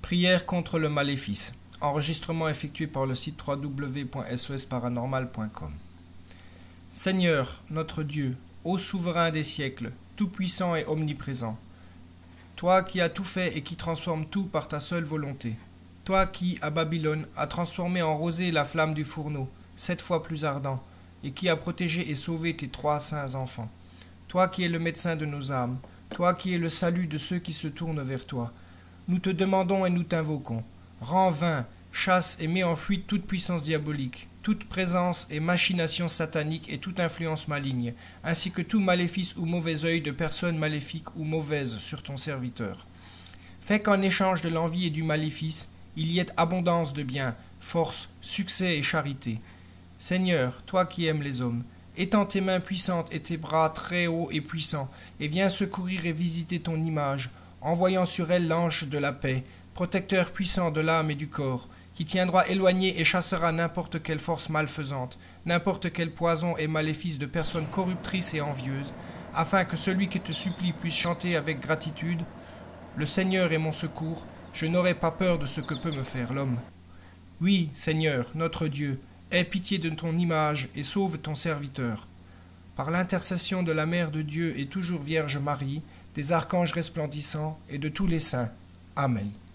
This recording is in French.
Prière contre le maléfice. Enregistrement effectué par le site www.sosparanormal.com. Seigneur, notre Dieu, ô souverain des siècles, tout-puissant et omniprésent, toi qui as tout fait et qui transformes tout par ta seule volonté, toi qui, à Babylone, as transformé en rosée la flamme du fourneau, 7 fois plus ardent, et qui as protégé et sauvé tes 3 saints enfants, toi qui es le médecin de nos âmes, toi qui es le salut de ceux qui se tournent vers toi, nous te demandons et nous t'invoquons. Rends vain, chasse et mets en fuite toute puissance diabolique, toute présence et machination satanique et toute influence maligne, ainsi que tout maléfice ou mauvais œil de personnes maléfiques ou mauvaises sur ton serviteur. Fais qu'en échange de l'envie et du maléfice, il y ait abondance de biens, force, succès et charité. Seigneur, toi qui aimes les hommes, étends tes mains puissantes et tes bras très hauts et puissants, et viens secourir et visiter ton image, envoyant sur elle l'ange de la paix, protecteur puissant de l'âme et du corps, qui tiendra éloigné et chassera n'importe quelle force malfaisante, n'importe quel poison et maléfice de personnes corruptrices et envieuses, afin que celui qui te supplie puisse chanter avec gratitude « Le Seigneur est mon secours, je n'aurai pas peur de ce que peut me faire l'homme. » Oui, Seigneur, notre Dieu, aie pitié de ton image et sauve ton serviteur. Par l'intercession de la Mère de Dieu et toujours Vierge Marie, des archanges resplendissants et de tous les saints. Amen.